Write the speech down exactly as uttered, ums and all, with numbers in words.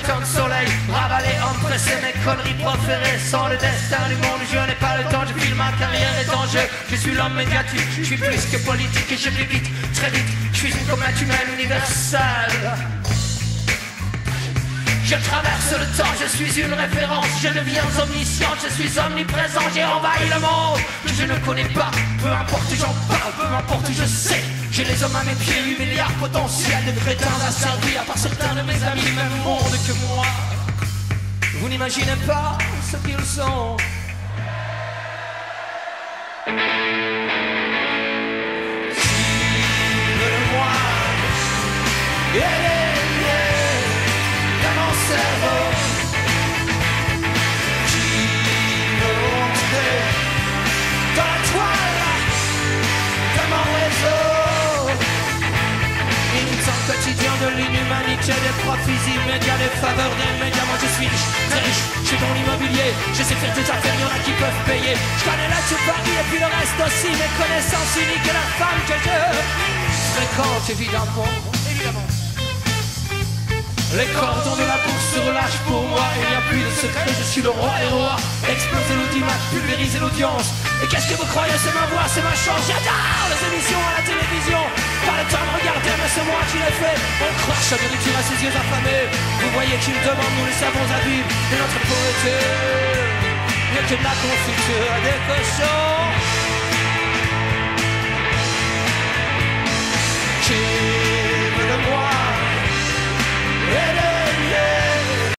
autant de soleil ravalé, empressé, mes conneries préférées sont le destin du monde. Je n'ai pas le temps, je file ma carrière est en jeu. Je suis l'homme médiatique, je suis plus que politique et je vis vite, très vite. Je suis une comète humaine universelle. Je traverse le temps, je suis une référence, je deviens omnisciente, je suis omniprésent, j'ai envahi le monde que je ne connais pas, peu importe où j'en parle, peu importe où je sais. J'ai les hommes à mes pieds, huit milliards potentiels de crétins asservis, à part certains de mes amis, même monde que moi. Vous n'imaginez pas ce qu'ils sont. Qui veut de moi? Yeah. Cerveau qui veut entrer dans la toile de mon réseau. Imitant quotidien de l'inhumanité des profits immédiats, des faveurs des médias. Moi je suis riche, très riche, je suis dans l'immobilier. Je sais faire des affaires, y'en a qui peuvent payer. Je connais la Paris et puis le reste aussi. Mes connaissances uniques et la femme que je fréquente évidemment, évidemment. Les cordons de la bourse se relâchent pour moi. Il n'y a plus de secret, je suis le roi des rois. Exploser l'audimat, pulvériser l'audience. Et qu'est-ce que vous croyez, c'est ma voix, c'est ma chance. J'adore les émissions à la télévision. Pas le temps de regarder, mais c'est moi qui l'ai fait. On crache la nourriture à ses yeux affamés. Vous voyez qu'il demande, nous les savons à vivre. Et notre pauvreté n'est que de la confiture à des cochons.